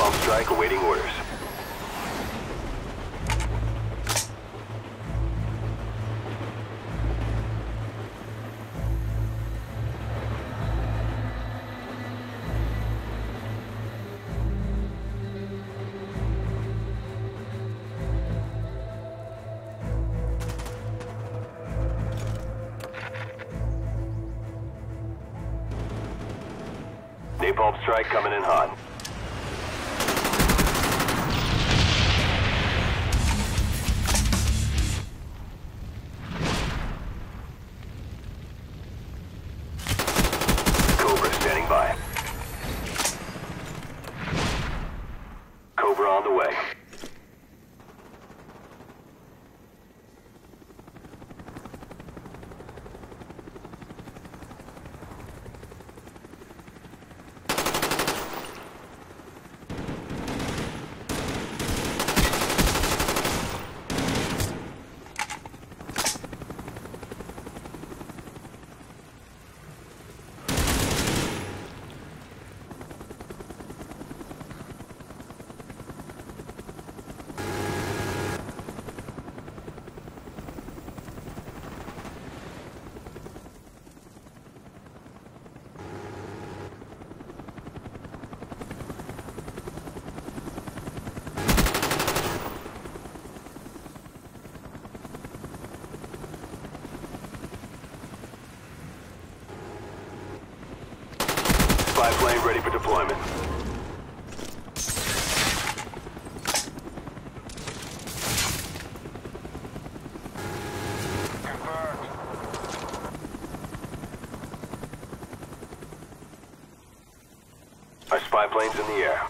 Napalm strike awaiting orders. Napalm strike coming in hot. Cobra standing by. Cobra on the way. Spy plane ready for deployment. Confirmed. Our spy plane's in the air.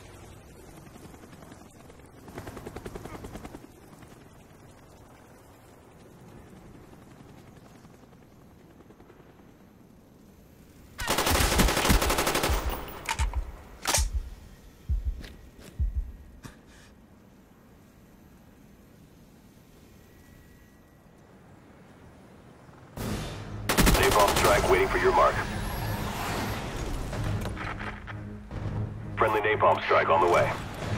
Napalm strike waiting for your mark. Friendly napalm strike on the way.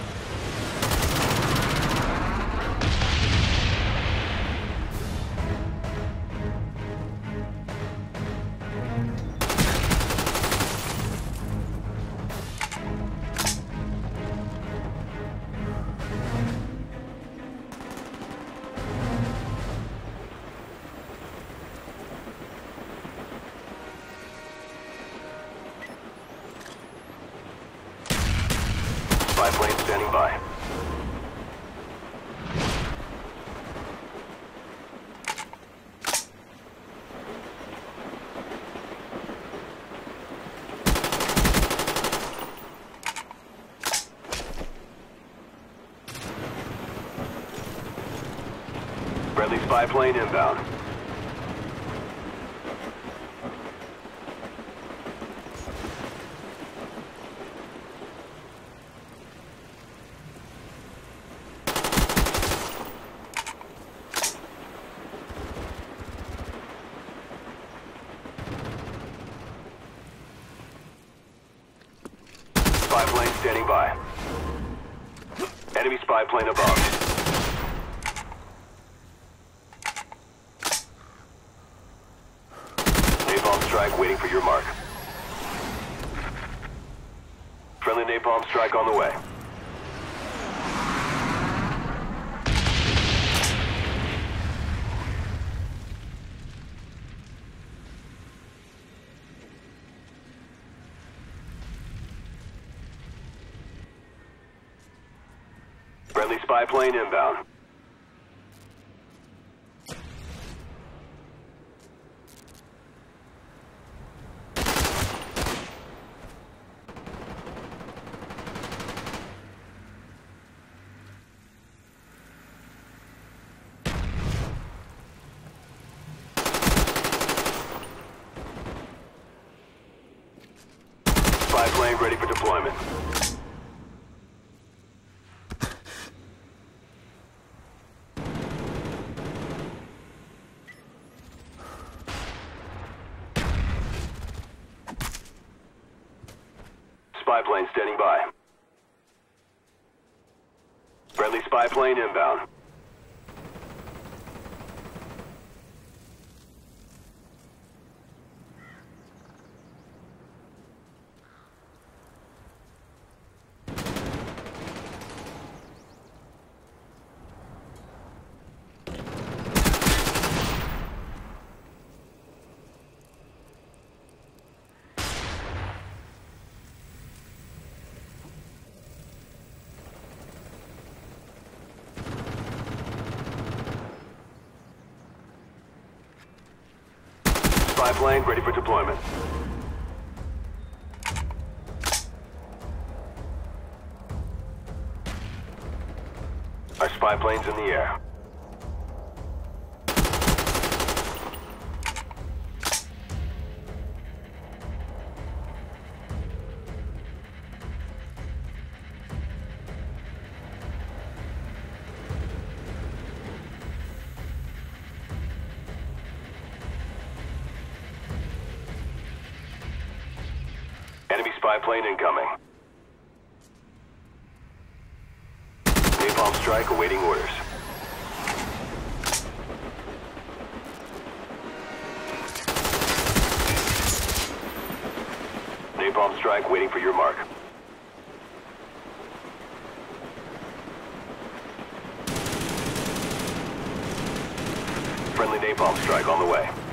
Spy plane standing by. Friendly spy plane inbound. Spy plane standing by. Enemy spy plane above. Napalm strike waiting for your mark. Friendly napalm strike on the way. Friendly spy plane inbound. Spy plane ready for deployment. Spy plane standing by. spy plane inbound. Spy plane ready for deployment. Our spy plane's in the air. Enemy spy plane incoming. Napalm strike awaiting orders. Napalm strike waiting for your mark. Friendly napalm strike on the way.